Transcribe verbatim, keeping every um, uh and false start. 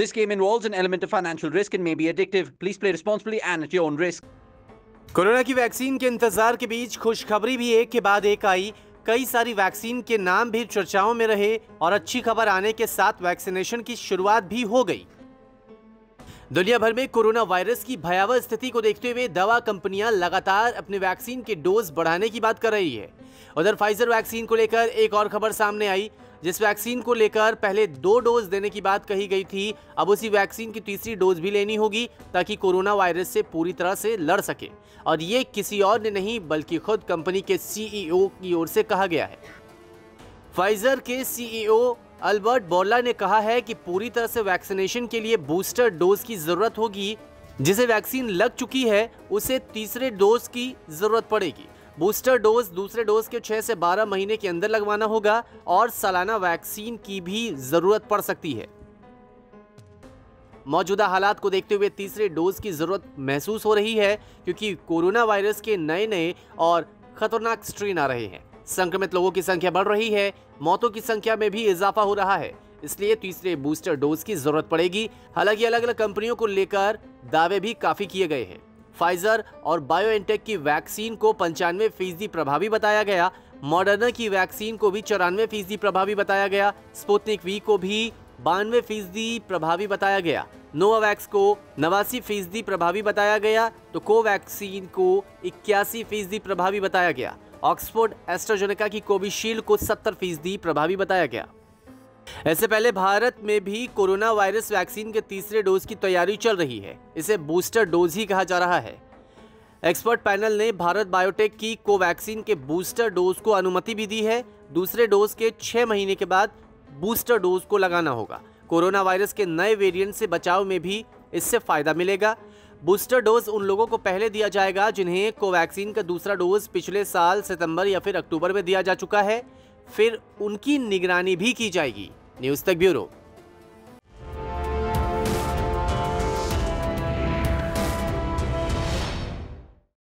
This game involves an element of financial risk and may be addictive. Please play responsibly and at your own risk. Corona की vaccine के इंतजार के बीच खुशखबरी भी एक के बाद एक आई। कई सारी वैक्सीन के नाम भी चर्चाओं में रहे और अच्छी खबर आने के साथ वैक्सीनेशन की शुरुआत भी हो गई। दुनिया भर में कोरोना वायरस की भयावह स्थिति को देखते हुए दवा कंपनियां लगातार अपने वैक्सीन के डोज बढ़ाने की बात कर रही है। उधर फाइजर वैक्सीन को लेकर एक और खबर सामने आई, जिस वैक्सीन को लेकर पहले दो डोज देने की बात कही गई थी, अब उसी वैक्सीन की तीसरी डोज भी लेनी होगी ताकि कोरोना वायरस से पूरी तरह से लड़ सके। और ये किसी और ने नहीं बल्कि खुद कंपनी के सीईओ की ओर से कहा गया है। फाइजर के सीईओ अल्बर्ट बोर्ला ने कहा है कि पूरी तरह से वैक्सीनेशन के लिए बूस्टर डोज की जरूरत होगी। जिसे वैक्सीन लग चुकी है उसे तीसरे डोज की जरूरत पड़ेगी। बूस्टर डोज दूसरे डोज के छह से बारह महीने के अंदर लगवाना होगा और सालाना वैक्सीन की भी जरूरत पड़ सकती है। मौजूदा हालात को देखते हुए तीसरे डोज की जरूरत महसूस हो रही है, क्योंकि कोरोना वायरस के नए नए और खतरनाक स्ट्रेन आ रहे हैं। संक्रमित लोगों की संख्या बढ़ रही है, मौतों की संख्या में भी इजाफा हो रहा है, इसलिए तीसरे बूस्टर डोज की जरूरत पड़ेगी। हालांकि अलग अलग कंपनियों को लेकर दावे भी काफी किए गए हैं। फाइजर और बायोएनटेक की वैक्सीन को पंचानवे फीसदी प्रभावी बताया गया। मॉडर्ना की वैक्सीन को भी चौरानवे फीसदी प्रभावी बताया गया। स्पुतनिक वी को भी बानवे फीसदी प्रभावी बताया गया। नोवावैक्स को नवासी फीसदी प्रभावी बताया गया तो कोवैक्सीन को इक्यासी फीसदी प्रभावी बताया गया। ऑक्सफोर्ड एस्ट्राजेनेका की कोविशील्ड को सत्तर फीसदी प्रभावी बताया गया। इससे पहले भारत में भी कोरोना वायरस वैक्सीन के तीसरे डोज की तैयारी चल रही है। इसे बूस्टर डोज ही कहा जा रहा है। एक्सपर्ट पैनल ने भारत बायोटेक की कोवैक्सीन के बूस्टर डोज को अनुमति भी दी है। दूसरे डोज के छह महीने के बाद बूस्टर डोज को लगाना होगा। कोरोना वायरस के नए वेरिएंट से बचाव में भी इससे फायदा मिलेगा। बूस्टर डोज उन लोगों को पहले दिया जाएगा जिन्हें कोवैक्सीन का दूसरा डोज पिछले साल सितंबर या फिर अक्टूबर में दिया जा चुका है। फिर उनकी निगरानी भी की जाएगी। न्यूज़ तक ब्यूरो।